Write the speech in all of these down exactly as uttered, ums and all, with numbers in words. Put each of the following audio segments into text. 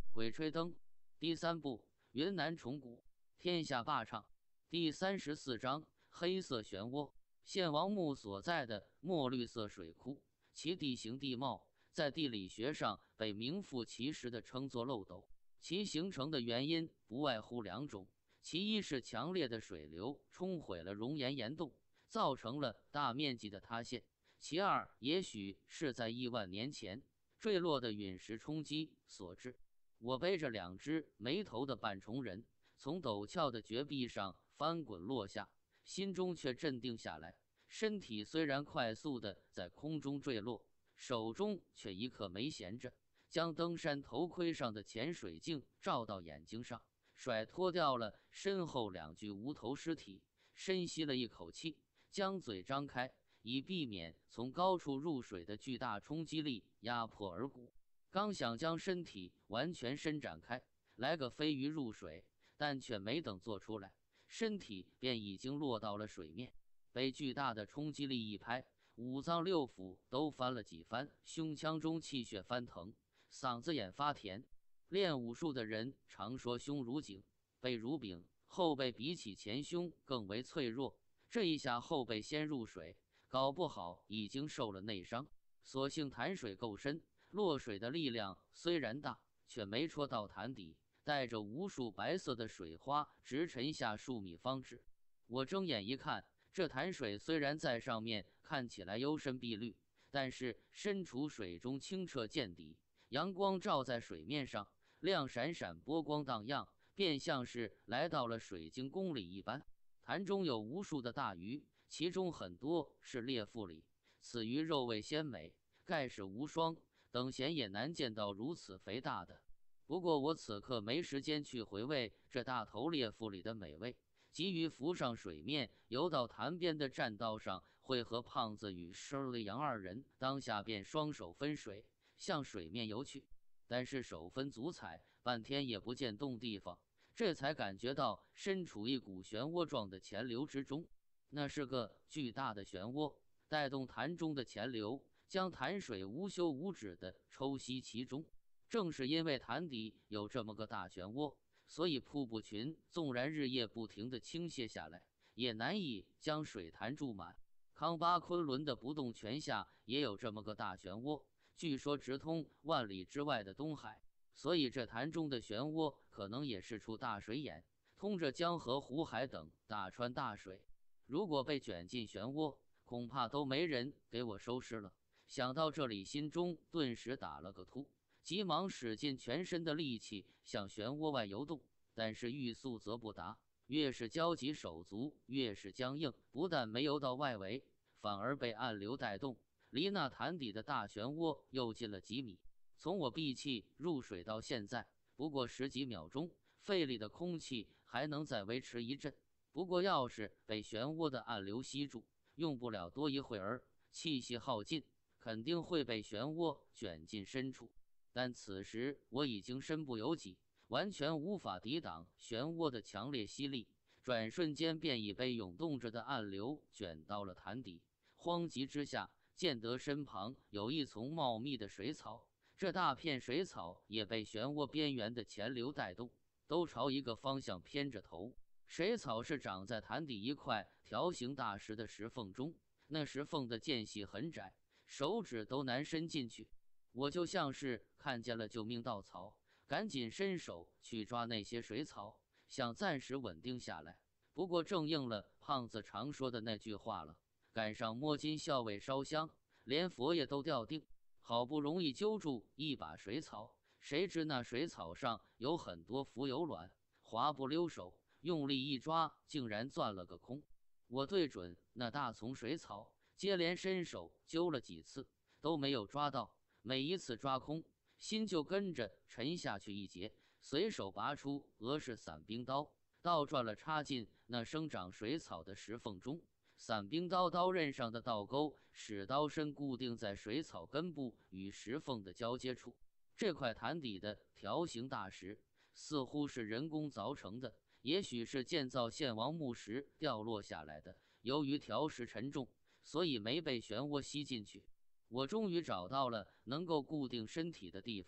鬼吹灯第三部云南虫谷天下霸唱第三十四章黑色漩涡。献王墓所在的墨绿色水库，其地形地貌在地理学上被名副其实的称作漏斗。其形成的原因不外乎两种，其一是强烈的水流冲毁了熔岩岩洞，造成了大面积的塌陷；其二也许是在亿万年前坠落的陨石冲击所致。我背着两只没头的半虫人从陡峭的绝壁上翻滚落下，心中却镇定下来。身体虽然快速的在空中坠落，手中却一刻没闲着，将登山头盔上的潜水镜照到眼睛上，甩脱掉了身后两具无头尸体，深吸了一口气，将嘴张开，以避免从高处入水的巨大冲击力压迫耳骨。刚想将身体完全伸展开，来个飞鱼入水，但却没等做出来，身体便已经落到了水面。被巨大的冲击力一拍，五脏六腑都翻了几番，胸腔中气血翻腾，嗓子眼发甜。练武术的人常说胸如颈，背如柄，后背比起前胸更为脆弱。这一下后背先入水，搞不好已经受了内伤。所幸潭水够深，落水的力量虽然大，却没戳到潭底，带着无数白色的水花直沉下数米方止。我睁眼一看，这潭水虽然在上面看起来幽深碧绿，但是身处水中清澈见底，阳光照在水面上，亮闪闪，波光荡漾，便像是来到了水晶宫里一般。潭中有无数的大鱼，其中很多是裂腹鲤，此鱼肉味鲜美，盖世无双，等闲也难见到如此肥大的。不过我此刻没时间去回味这大头裂腹鲤的美味，急于浮上水面，游到潭边的栈道上，会和胖子与施利杨二人当下便双手分水向水面游去。但是手分足踩，半天也不见动地方，这才感觉到身处一股漩涡状的潜流之中。那是个巨大的漩涡，带动潭中的潜流，将潭水无休无止地抽吸其中。正是因为潭底有这么个大漩涡，所以瀑布群纵然日夜不停地倾泻下来，也难以将水潭注满。康巴昆仑的不动泉下也有这么个大漩涡，据说直通万里之外的东海，所以这潭中的漩涡可能也是处大水眼，通着江河湖海等大川大水。如果被卷进漩涡，恐怕都没人给我收尸了。想到这里，心中顿时打了个突，急忙使尽全身的力气向漩涡外游动，但是欲速则不达，越是焦急手足越是僵硬，不但没游到外围，反而被暗流带动，离那潭底的大漩涡又近了几米。从我闭气入水到现在不过十几秒钟，肺里的空气还能再维持一阵，不过要是被漩涡的暗流吸住，用不了多一会儿，气息耗尽，肯定会被漩涡卷进深处。但此时我已经身不由己，完全无法抵挡漩涡的强烈吸力，转瞬间便已被涌动着的暗流卷到了潭底。慌急之下，见得身旁有一丛茂密的水草，这大片水草也被漩涡边缘的潜流带动，都朝一个方向偏着头。水草是长在潭底一块条形大石的石缝中，那石缝的间隙很窄，手指都难伸进去。我就像是看见了救命稻草，赶紧伸手去抓那些水草，想暂时稳定下来。不过正应了胖子常说的那句话了，赶上摸金校尉烧香，连佛爷都掉腚。好不容易揪住一把水草，谁知那水草上有很多浮游卵，滑不溜手，用力一抓，竟然钻了个空。我对准那大丛水草，接连伸手揪了几次，都没有抓到。每一次抓空，心就跟着沉下去一截，随手拔出俄式伞兵刀，倒转了插进那生长水草的石缝中。伞兵刀刀刃上的倒钩使刀身固定在水草根部与石缝的交接处。这块潭底的条形大石似乎是人工凿成的，也许是建造献王墓时掉落下来的，由于条石沉重，所以没被漩涡吸进去。我终于找到了能够固定身体的地方，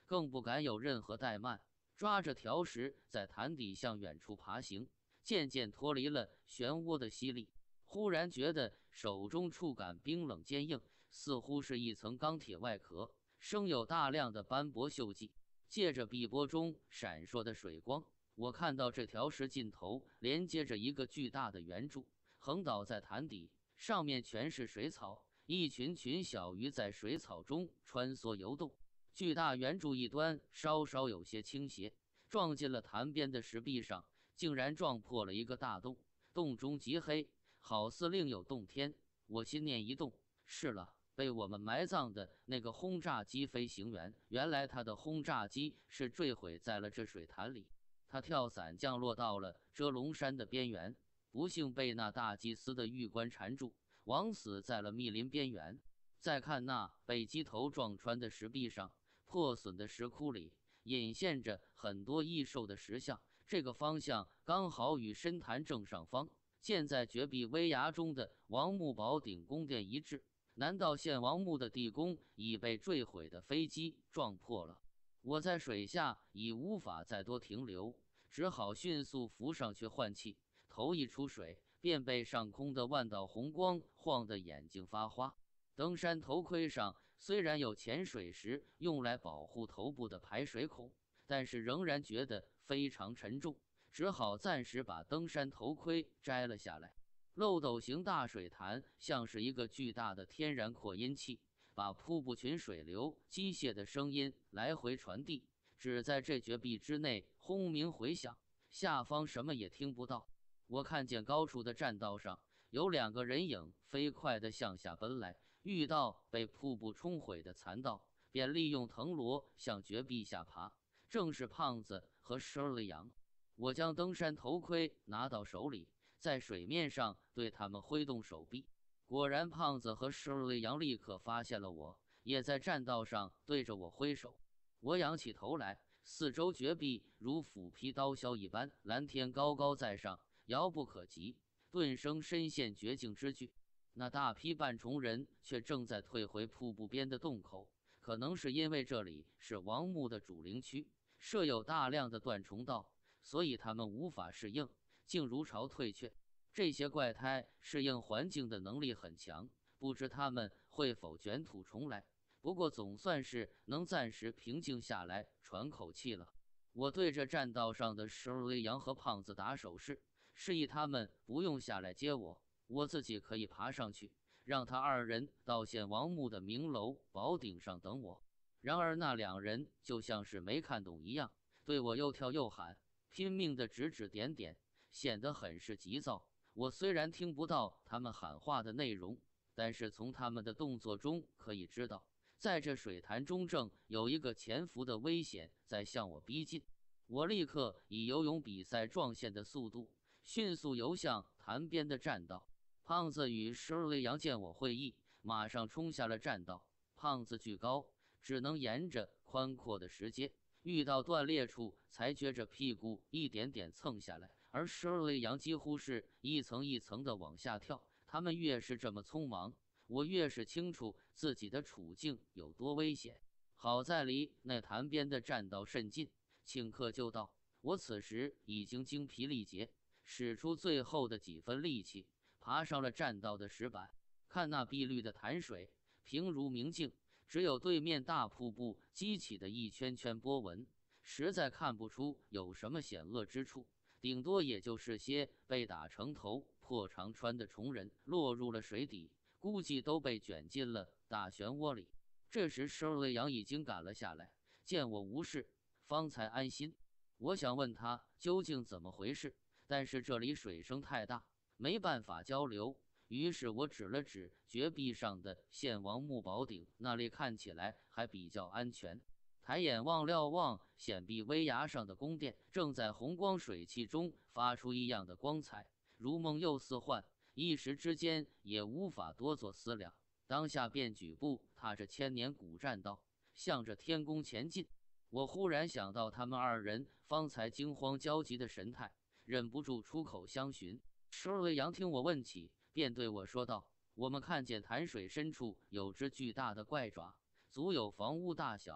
更不敢有任何怠慢，抓着条石在潭底向远处爬行，渐渐脱离了漩涡的吸力。忽然觉得手中触感冰冷坚硬，似乎是一层钢铁外壳，生有大量的斑驳锈迹。借着碧波中闪烁的水光，我看到这条石尽头连接着一个巨大的圆柱，横倒在潭底，上面全是水草，一群群小鱼在水草中穿梭游动。巨大圆柱一端稍稍有些倾斜，撞进了潭边的石壁上，竟然撞破了一个大洞，洞中极黑，好似另有洞天。我心念一动，是了，被我们埋葬的那个轰炸机飞行员，原来他的轰炸机是坠毁在了这水潭里。他跳伞降落到了遮龙山的边缘，不幸被那大祭司的玉冠缠住，枉死在了密林边缘。再看那被机头撞穿的石壁上，破损的石窟里隐现着很多异兽的石像，这个方向刚好与深潭正上方建在绝壁危崖中的王墓宝顶宫殿一致。难道献王墓的地宫已被坠毁的飞机撞破了？我在水下已无法再多停留，只好迅速浮上去换气。头一出水，便被上空的万道红光晃得眼睛发花。登山头盔上虽然有潜水时用来保护头部的排水孔，但是仍然觉得非常沉重，只好暂时把登山头盔摘了下来。漏斗形大水潭像是一个巨大的天然扩音器，把瀑布群水流机械的声音来回传递，只在这绝壁之内轰鸣回响，下方什么也听不到。我看见高处的栈道上有两个人影飞快地向下奔来，遇到被瀑布冲毁的残道，便利用藤萝向绝壁下爬，正是胖子和Shirley杨。我将登山头盔拿到手里，在水面上对他们挥动手臂，果然胖子和Shirley杨立刻发现了我，也在栈道上对着我挥手。我仰起头来，四周绝壁如斧劈刀削一般，蓝天高高在上，遥不可及，顿生身陷绝境之惧。那大批半虫人却正在退回瀑布边的洞口，可能是因为这里是王墓的主陵区，设有大量的断虫道，所以他们无法适应，竟如潮退却。这些怪胎适应环境的能力很强，不知他们会否卷土重来，不过总算是能暂时平静下来喘口气了。我对着栈道上的Shirley杨和胖子打手势，示意他们不用下来接我，我自己可以爬上去，让他二人到献王墓的明楼宝顶上等我。然而那两人就像是没看懂一样，对我又跳又喊，拼命地指指点点，显得很是急躁。我虽然听不到他们喊话的内容，但是从他们的动作中可以知道，在这水潭中正有一个潜伏的危险在向我逼近。我立刻以游泳比赛撞线的速度迅速游向潭边的栈道。胖子与Shirley杨见我会意，马上冲下了栈道。胖子巨高，只能沿着宽阔的石阶，遇到断裂处才撅着屁股一点点蹭下来，而Shirley杨几乎是一层一层的往下跳。他们越是这么匆忙，我越是清楚自己的处境有多危险。好在离那潭边的栈道甚近，顷刻就到。我此时已经精疲力竭，使出最后的几分力气，爬上了栈道的石板。看那碧绿的潭水，平如明镜，只有对面大瀑布激起的一圈圈波纹，实在看不出有什么险恶之处，顶多也就是些被打成头破长穿的虫人落入了水底，估计都被卷进了大漩涡里。这时Shirley杨已经赶了下来，见我无事，方才安心。我想问他究竟怎么回事，但是这里水声太大，没办法交流。于是我指了指绝壁上的献王墓宝顶，那里看起来还比较安全。抬眼望瞭望险壁危崖上的宫殿，正在红光水汽中发出异样的光彩，如梦又似幻，一时之间也无法多做思量。当下便举步踏着千年古栈道，向着天宫前进。我忽然想到他们二人方才惊慌焦急的神态，忍不住出口相询。Shirley杨听我问起，便对我说道：“我们看见潭水深处有只巨大的怪爪，足有房屋大小，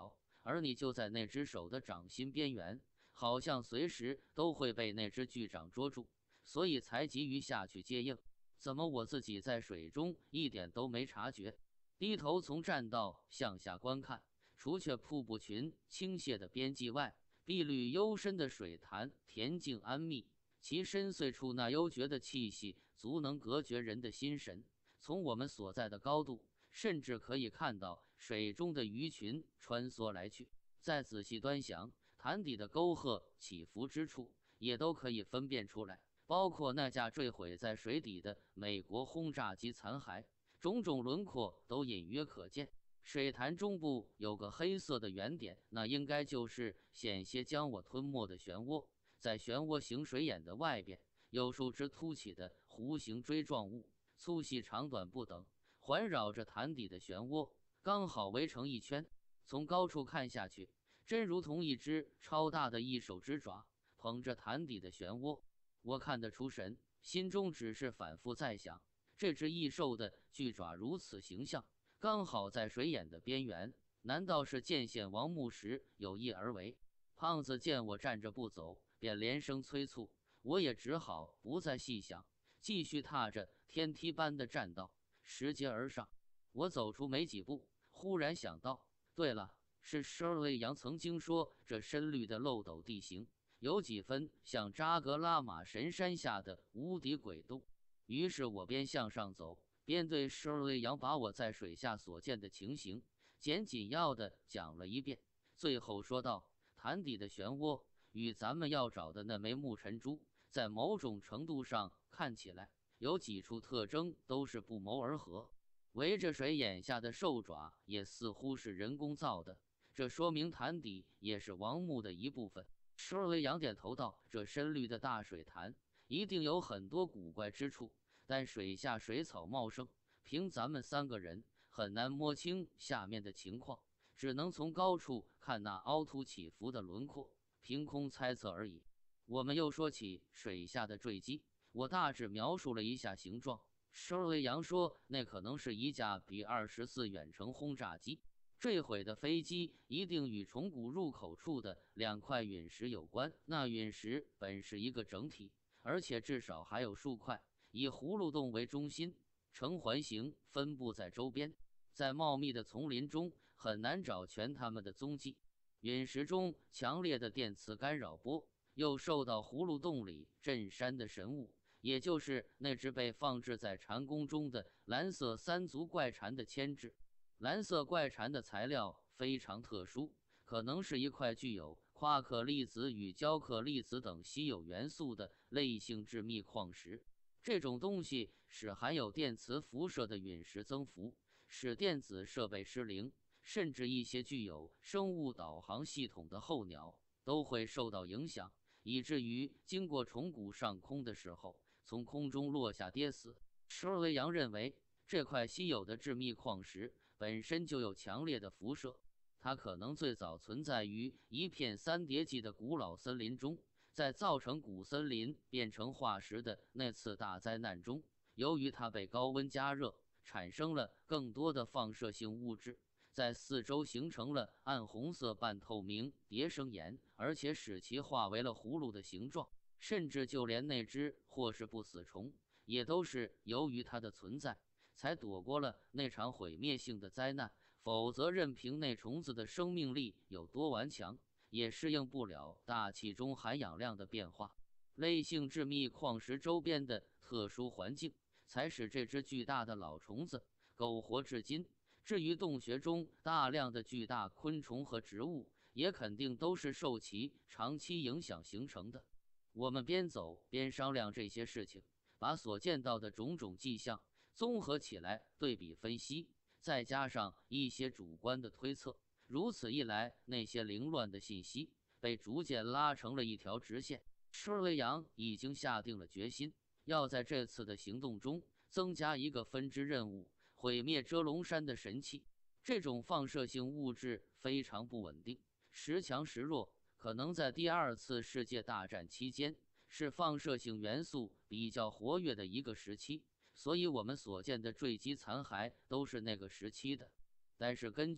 而你就在那只手的掌心边缘，好像随时都会被那只巨掌捉住，所以才急于下去接应。怎么我自己在水中一点都没察觉？低头从栈道向下观看，除却瀑布群倾泻的边际外，碧绿幽深的水潭恬静安谧，其深邃处那幽绝的气息足能隔绝人的心神。从我们所在的高度，甚至可以看到水中的鱼群穿梭来去。再仔细端详，潭底的沟壑起伏之处，也都可以分辨出来，包括那架坠毁在水底的美国轰炸机残骸，种种轮廓都隐约可见。水潭中部有个黑色的圆点，那应该就是险些将我吞没的漩涡。在漩涡形水眼的外边，有数只凸起的弧形锥状物，粗细长短不等，环绕着潭底的漩涡，刚好围成一圈。从高处看下去，真如同一只超大的一手之爪捧着潭底的漩涡。我看得出神，心中只是反复在想，这只异兽的巨爪如此形象，刚好在水眼的边缘，难道是剑献王墓时有意而为？胖子见我站着不走，便连声催促，我也只好不再细想，继续踏着天梯般的栈道拾阶而上。我走出没几步，忽然想到，对了，是Shirley杨曾经说这深绿的漏斗地形有几分像扎格拉玛神山下的无底鬼洞。于是我边向上走，边对Shirley杨把我在水下所见的情形简紧要地讲了一遍，最后说道：潭底的漩涡与咱们要找的那枚木尘珠，在某种程度上看起来有几处特征都是不谋而合。围着水眼下的兽爪也似乎是人工造的，这说明潭底也是王墓的一部分。Shirley杨点头道：这深绿的大水潭一定有很多古怪之处，但水下水草茂盛，凭咱们三个人很难摸清下面的情况，只能从高处看那凹凸起伏的轮廓，凭空猜测而已。我们又说起水下的坠机，我大致描述了一下形状。Shirley杨说，那可能是一架比二十四远程轰炸机。坠毁的飞机一定与虫谷入口处的两块陨石有关，那陨石本是一个整体，而且至少还有数块，以葫芦洞为中心，呈环形分布在周边。在茂密的丛林中很难找全它们的踪迹。陨石中强烈的电磁干扰波，又受到葫芦洞里镇山的神物，也就是那只被放置在禅宫中的蓝色三足怪蝉的牵制。蓝色怪蝉的材料非常特殊，可能是一块具有夸克粒子与胶克粒子等稀有元素的类性致密矿石。这种东西使含有电磁辐射的陨石增幅，使电子设备失灵，甚至一些具有生物导航系统的候鸟都会受到影响，以至于经过虫谷上空的时候从空中落下跌死。Shirley杨认为，这块稀有的致密矿石本身就有强烈的辐射，它可能最早存在于一片三叠纪的古老森林中。在造成古森林变成化石的那次大灾难中，由于它被高温加热，产生了更多的放射性物质，在四周形成了暗红色半透明叠生岩，而且使其化为了葫芦的形状。甚至就连那只或是不死虫，也都是由于它的存在才躲过了那场毁灭性的灾难，否则任凭那虫子的生命力有多顽强，也适应不了大气中含氧量的变化。类性致密矿石周边的特殊环境，才使这只巨大的老虫子苟活至今。至于洞穴中大量的巨大昆虫和植物，也肯定都是受其长期影响形成的。我们边走边商量这些事情，把所见到的种种迹象综合起来对比分析，再加上一些主观的推测，如此一来，那些凌乱的信息被逐渐拉成了一条直线。Shirley杨已经下定了决心，要在这次的行动中增加一个分支任务，毁灭遮龙山的神器。这种放射性物质非常不稳定，时强时弱，可能在第二次世界大战期间是放射性元素比较活跃的一个时期，所以我们所见的坠机残骸都是那个时期的。但是根据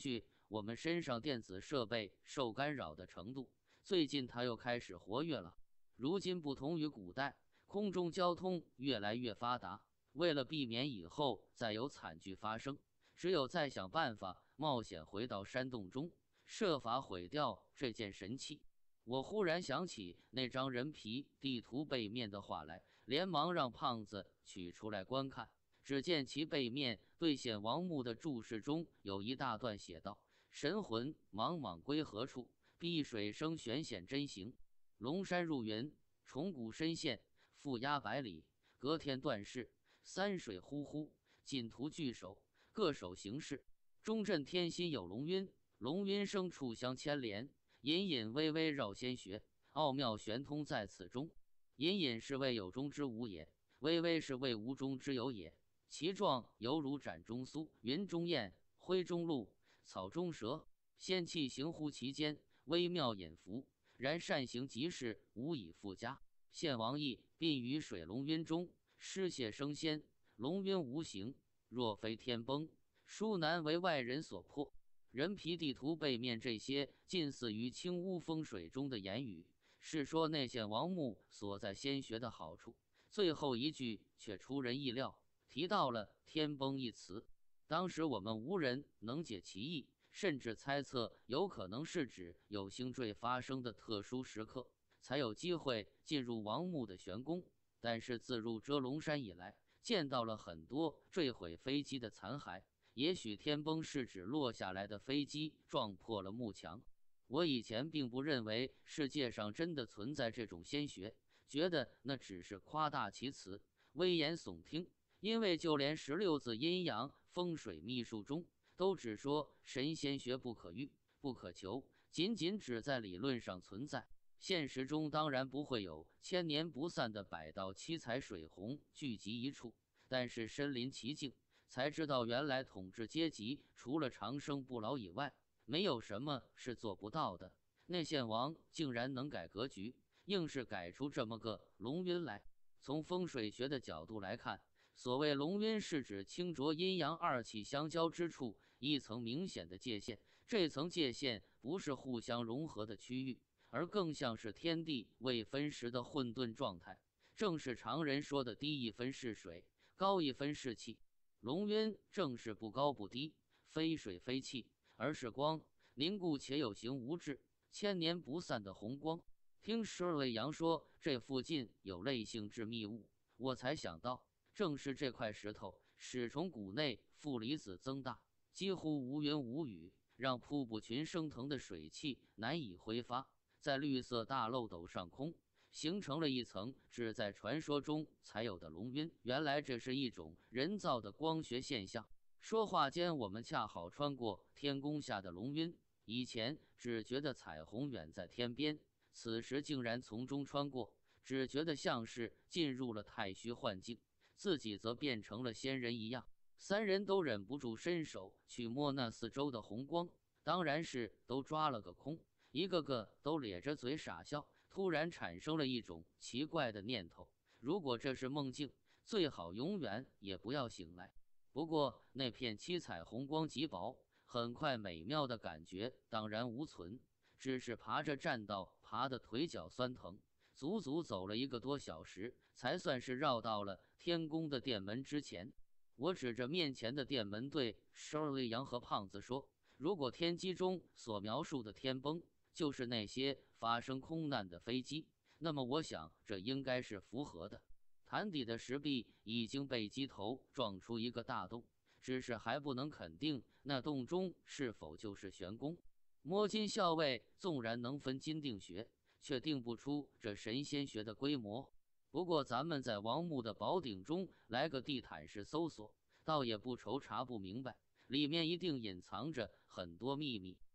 我们身上电子设备受干扰的程度，最近它又开始活跃了。如今不同于古代，空中交通越来越发达，为了避免以后再有惨剧发生，只有再想办法冒险回到山洞中，设法毁掉这件神器。我忽然想起那张人皮地图背面的画来，连忙让胖子取出来观看。只见其背面对显王墓的注释中有一大段写道：神魂莽莽归何处？碧水生玄显真形。龙山入云，重谷深陷，负压百里，隔天断世。三水呼呼，尽图聚首，各守形势。中镇天心有龙晕，龙晕生处相牵连，隐隐微微绕仙穴，奥妙玄通在此中。隐隐是谓有中之无也，微微是谓无中之有也。其状犹如斩中酥，云中雁，灰中鹿，草中蛇，仙气行乎其间，微妙隐伏。然善行即是无以复加。献王意并于水龙晕中，失血生仙，龙晕无形，若非天崩，殊难为外人所破。人皮地图背面这些近似于轻污风水中的言语，是说内献王墓所在仙穴的好处。最后一句却出人意料，提到了天崩一词。当时我们无人能解其意，甚至猜测有可能是指有星坠发生的特殊时刻，才有机会进入王墓的玄宫。但是自入遮龙山以来，见到了很多坠毁飞机的残骸，也许天崩是指落下来的飞机撞破了幕墙。我以前并不认为世界上真的存在这种仙穴，觉得那只是夸大其词，危言耸听。因为就连十六字阴阳风水秘术中都只说神仙学不可遇不可求，仅仅只在理论上存在，现实中当然不会有千年不散的百道七彩水虹聚集一处。但是身临其境，才知道原来统治阶级除了长生不老以外，没有什么是做不到的。那献王竟然能改格局，硬是改出这么个龙晕来。从风水学的角度来看，所谓龙晕是指清浊阴阳二气相交之处一层明显的界限，这层界限不是互相融合的区域，而更像是天地未分时的混沌状态，正是常人说的低一分是水，高一分是气。龙晕正是不高不低，非水非气，而是光，凝固且有形无质，千年不散的红光。听施卫阳说这附近有类性质密物，我才想到正是这块石头始从谷内负离子增大，几乎无云无雨，让瀑布群升腾的水汽难以挥发，在绿色大漏斗上空形成了一层只在传说中才有的龙晕。原来这是一种人造的光学现象。说话间，我们恰好穿过天宫下的龙晕，以前只觉得彩虹远在天边，此时竟然从中穿过，只觉得像是进入了太虚幻境，自己则变成了仙人一样。三人都忍不住伸手去摸那四周的红光，当然是都抓了个空，一个个都咧着嘴傻笑。突然产生了一种奇怪的念头，如果这是梦境，最好永远也不要醒来。不过那片七彩红光极薄，很快美妙的感觉荡然无存，只是爬着栈道爬得腿脚酸疼，足足走了一个多小时，才算是绕到了天宫的殿门之前。我指着面前的殿门对施卫阳和胖子说，如果天机中所描述的天崩就是那些发生空难的飞机，那么我想这应该是符合的。潭底的石壁已经被机头撞出一个大洞，只是还不能肯定那洞中是否就是玄宫。摸金校尉纵然能分金定穴，却定不出这神仙学的规模。不过咱们在王墓的宝鼎中来个地毯式搜索，倒也不愁查不明白，里面一定隐藏着很多秘密。